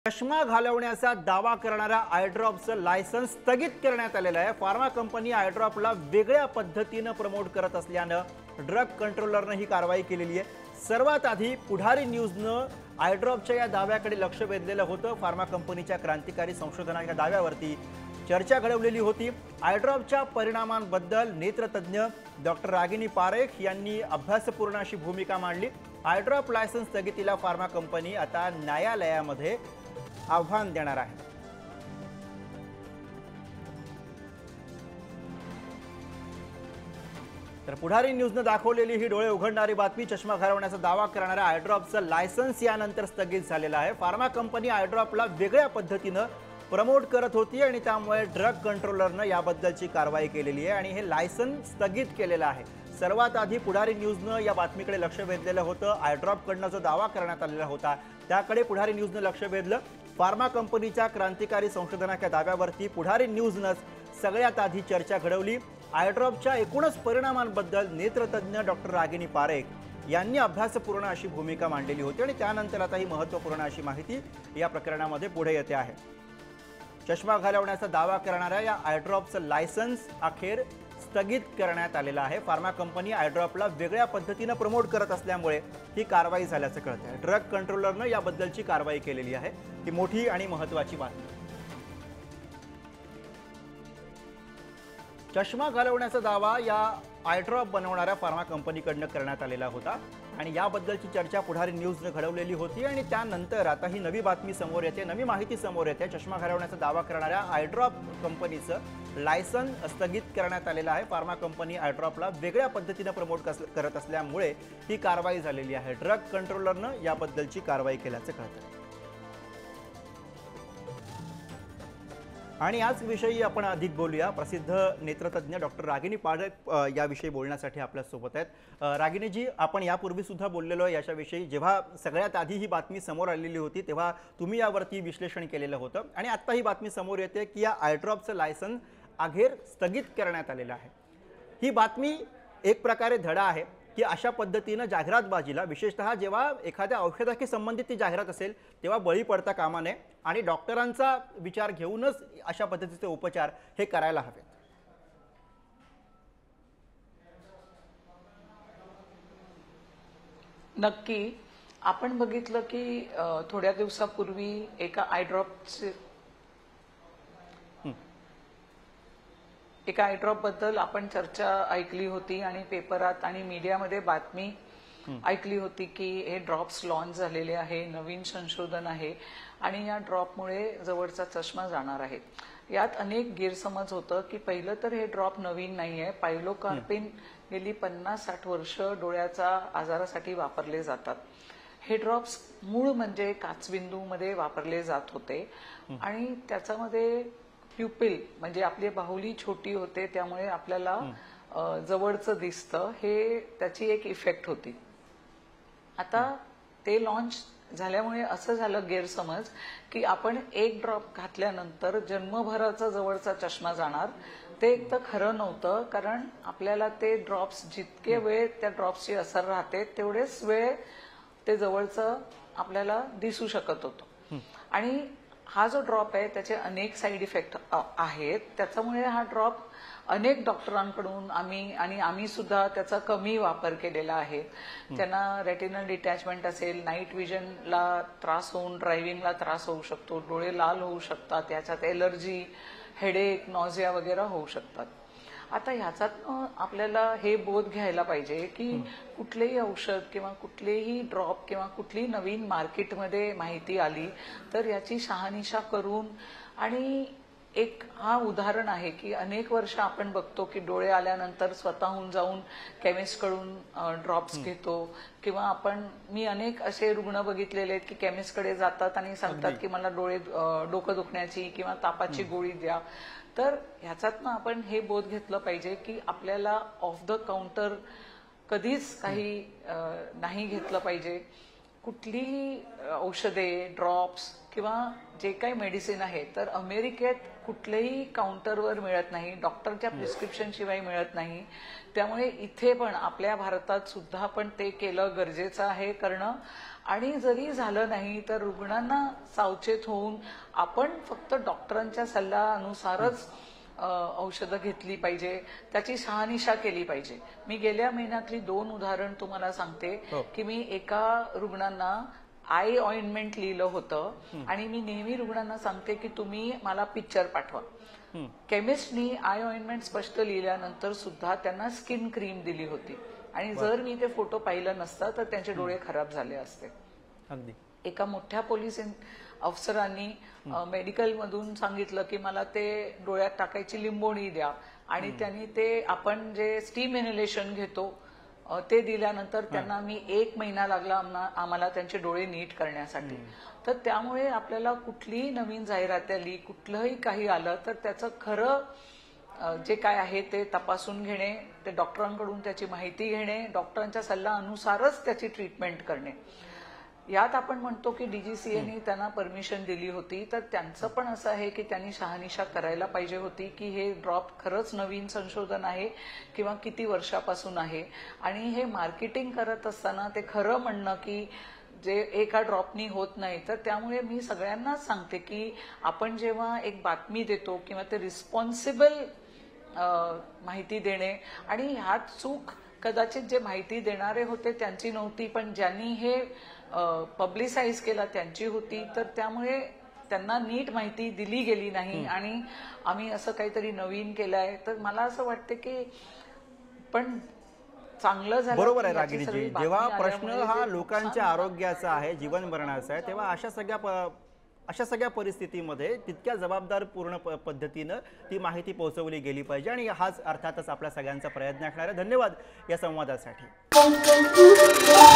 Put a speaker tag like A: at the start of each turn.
A: चष्मा घालवण्याचा दावा करणाऱ्या आय ड्रॉपचं लायसन्स स्थगित करण्यात आलेलं आहे। फार्मा कंपनी आय ड्रॉपला वेगळ्या पद्धतीने प्रमोट करत असल्यानं ड्रग कंट्रोलरने ही कारवाई केलेली आहे। सर्वात आधी पुढारी न्यूजनं आय ड्रॉपच्या या दाव्याकडे लक्ष वेधलेलं होतं। फार्मा कंपनीच्या क्रांतिकारी संशोधनाच्या दाव्यावरती चर्चा घडवलेली होती। आय ड्रॉपच्या परिणामांबद्दल नेत्रतज्ञ डॉक्टर रागिनी पारेख यांनी अभ्यासपूर्ण अशी भूमिका मांडली। आय ड्रॉप लायसन्स स्थगितीला फार्मा कंपनी आता न्यायालयामध्ये आव्हान देणार आहे। तर पुढारी न्यूजने दाखवलेली ही डोळे उघडणारी बातमी, चष्मा घालवण्याचा दावा करणाऱ्या आय ड्रॉपचं लायसन्स यानंतर स्थगित झालेलं आहे। फार्मा कंपनी आय ड्रॉपला वेगळ्या पद्धतीने प्रमोट करत होती आणि त्यामुळे ड्रग कंट्रोलरने याबद्दलची कारवाई केलेली आहे आणि हे लायसन्स स्थगित केलेलं आहे। सर्वात आधी पुढारी न्यूजने या बातमीकडे लक्ष वेधलेलं होतं। आय ड्रॉपकडनं जो दावा करण्यात आलेला होता त्याकडे पुढारी न्यूजने लक्ष वेधलं। फार्मा कंपनीच्या क्रांतिकारी संशोधनाच्या दाव्यावरती पुढारी न्यूजनंच सगळ्यात आधी चर्चा घडवली। आय ड्रॉपच्या एकूणच परिणामांबद्दल नेत्रतज्ञ डॉक्टर रागिनी पारेख यांनी अभ्यासपूर्ण अशी भूमिका मांडलेली होती आणि त्यानंतर आता ही महत्त्वपूर्ण अशी माहिती या प्रकरणामध्ये पुढे येते आहे। चष्मा घालवण्याचा दावा करणाऱ्या या आय ड्रॉपचं लायसन्स अखेर स्थगित करण्यात आलेलं आहे। फार्मा कंपनी आय ड्रॉपला वेगळ्या पद्धतीने प्रमोट करत असल्यामुळे ही कारवाई झाल्याचं कळतं आहे। ड्रग कंट्रोलरने याबद्दलची कारवाई केलेली आहे। ही मोठी आणि महत्त्वाची बातमी। चष्मा घालवण्याचा दावा या आय ड्रॉप बनवणाऱ्या फार्मा कंपनीकडनं करण्यात आलेला होता आणि याबद्दलची चर्चा पुढारी न्यूजने घडवलेली होती आणि त्यानंतर आता ही नवी बातमी समोर येते, नवी माहिती समोर येते। चष्मा घालवण्याचा दावा करणाऱ्या आय ड्रॉप कंपनीचं लायसन्स स्थगित करण्यात आलेलं आहे। फार्मा कंपनी आय ड्रॉपला वेगळ्या पद्धतीने प्रमोट करत असल्यामुळे ही कारवाई झालेली आहे। ड्रग कंट्रोलरने याबद्दलची कारवाई केल्याचं कळतं आणि याच विषयी आपण अधिक बोलूया। प्रसिद्ध नेत्रतज्ञ डॉक्टर रागिनी पारेख याविषयी बोलण्यासाठी आपल्या सोबत आहेत। रागिनीजी, आपण यापूर्वी सुद्धा बोललेलो आहे याच्याविषयी। जेव्हा सगळ्यात आधी ही बातमी समोर आलेली होती तेव्हा तुम्ही यावरती विश्लेषण केलेलं होतं आणि आता ही बातमी समोर येते की या आय ड्रॉपचं लायसन्स अखेर स्थगित करण्यात आलेलं आहे। ही बातमी एक प्रकारे धडा आहे की अशा पद्धतीने जाहिरातबाजीला, विशेषतः जेव्हा एखाद्या औषधाशी संबंधित ती जाहिरात असेल तेव्हा बळी पडता कामा नये आणि डॉक्टरांचा विचार घेऊनच अशा पद्धतीचे उपचार हे करायला हवेत।
B: नक्की आपण बघितलं की थोड्या दिवसापूर्वी एका आय ड्रॉप बद्दल आपण चर्चा ऐकली होती आणि पेपरात आणि मीडियामध्ये बातमी ऐकली होती की हे ड्रॉप्स लॉन्च झालेले आहे, नवीन संशोधन आहे आणि या ड्रॉपमुळे जवळचा चष्मा जाणार आहे। यात अनेक गैरसमज होतं की पहिलं तर हे ड्रॉप नवीन नाहीये। पायलोकार्पिन गेली 50-60 वर्ष डोळ्याच्या आजारासाठी वापरले जातात। हे ड्रॉप्स मूळ म्हणजे काचबिंदूमध्ये वापरले जात होते आणि त्याच्यामध्ये प्युपिल म्हणजे आपली बाहुली छोटी होते त्यामुळे आपल्याला जवळचं दिसतं, हे त्याची एक इफेक्ट होती। आता ते लॉन्च झाल्यामुळे असं झालं गैरसमज की आपण एक ड्रॉप घातल्यानंतर जन्मभराचा जवळचा चष्मा जाणार। ते एक तर खरं नव्हतं, कारण आपल्याला ते ड्रॉप्स जितके वेळ त्या ड्रॉप्सची असर राहते तेवढेच वेळ ते जवळचं आपल्याला दिसू शकत होतं आणि हा जो ड्रॉप आहे त्याचे अनेक साईड इफेक्ट आहेत। त्याच्यामुळे हा ड्रॉप अनेक डॉक्टरांकडून आम्ही सुद्धा त्याचा कमी वापर केलेला आहे। त्यांना रेटिनल डिटॅचमेंट असेल, नाईट विजनला त्रास होऊन ड्रायव्हिंगला त्रास होऊ शकतो, डोळे लाल होऊ शकतात, त्याच्यात एलर्जी, हेडेक, नॉझिया वगैरे होऊ शकतात। आता ह्याच्यात आपल्याला हे बोध घ्यायला पाहिजे की कुठलेही औषध किंवा कुठलेही ड्रॉप किंवा कुठली नवीन मार्केटमध्ये माहिती आली तर याची शहानिशा करून, आणि एक हा उदाहरण आहे की अनेक वर्ष आपण बघतो की डोळे आल्यानंतर स्वतःहून जाऊन केमिस्टकडून ड्रॉप्स घेतो किंवा मी अनेक असे रुग्ण बघितलेले आहेत की केमिस्टकडे जातात आणि सांगतात की मला डोकं दुखण्याची किंवा तापाची गोळी द्या। तर ह्याच्यातनं आपण हे बोध घेतलं पाहिजे की आपल्याला ऑफ द काउंटर कधीच काही नाही घेतलं पाहिजे। कुठलीही औषधे, ड्रॉप्स किंवा जे काही मेडिसिन आहे तर अमेरिकेत कुठल्याही काउंटरवर मिळत नाही, डॉक्टरच्या प्रिस्क्रिप्शन शिवाय मिळत नाही. त्यामुळे इथे पण आपल्या भारतात सुद्धा पण ते केलं गरजेचं आहे करणं. आणि जरी झालं नाही तर रुग्णांना सावचेत होऊन आपण फक्त डॉक्टरांच्या सल्ल्यानुसारच औषधं घेतली पाहिजे, त्याची शहानिशा केली पाहिजे. मी गेल्या महिन्यातली 2 उदाहरण तुम्हाला सांगते की मी एका रुग्णांना आय ऑइंटमेंट लिहिलं होतं आणि मी नेहमी रुग्णांना सांगते की तुम्ही मला पिक्चर पाठवा. केमिस्टनी आय ऑइंटमेंट स्पष्ट लिहिल्यानंतर सुद्धा त्यांना स्किन क्रीम दिली होती आणि जर मी ते फोटो पाहिलं नसतं तर त्यांचे डोळे खराब झाले असते.
A: अगदी
B: एका मोठ्या पोलीस अफसरांनी मेडिकल मधून सांगितलं की मला ते डोळ्यात टाकायची लिंबोणी द्या आणि त्यांनी ते आपण जे स्टीम इनहेलेशन घेतो ते दिल्यानंतर त्यांना मी 1 महिना लागला आम्हाला त्यांचे डोळे नीट करण्यासाठी. तर त्यामुळे आपल्याला कुठलीही नवीन जाहिरात आली, कुठलंही काही आलं तर त्याचं खरं जे काय आहे ते तपासून घेणे, ते डॉक्टरांकडून त्याची माहिती घेणे, डॉक्टरांच्या सल्ल्यानुसारच त्याची ट्रीटमेंट करणे. यात आपण म्हणतो की डीजीसीएने त्यांना परमिशन दिली होती तर त्यांचं पण असं आहे की त्यांनी शहानिशा करायला पाहिजे होती की हे ड्रॉप खरंच नवीन संशोधन आहे किंवा किती वर्षापासून आहे. आणि हे मार्केटिंग करत असताना ते खरं म्हणणं की जे एका ड्रॉपनी होत नाही. तर त्यामुळे मी सगळ्यांनाच सांगते की आपण जेव्हा एक बातमी देतो किंवा ते रिस्पॉन्सिबल माहिती देणे, आणि ह्यात चूक कदाचित जे माहिती देणारे होते त्यांची नव्हती पण ज्यांनी हे पब्लिसाइज केला त्यांची होती. तर त्यामुळे त्यांना नीट माहिती दिली गेली नाही आणि आम्ही असं काहीतरी नवीन केलंय. तर मला असं वाटतं की पण चांगलं झालं.
A: बरोबर आहे रागिणीजी, जेव्हा प्रश्न हा लोकांच्या आरोग्याचा आहे, जीवन मरणाचा आहे, तेव्हा अशा सगळ्या परिस्थितीमध्ये तितक्या जबाबदारपूर्ण पद्धतीनं ती माहिती पोहोचवली गेली पाहिजे आणि हाच अर्थातच आपल्या सगळ्यांचा प्रयत्न असणार आहे. धन्यवाद या संवादासाठी.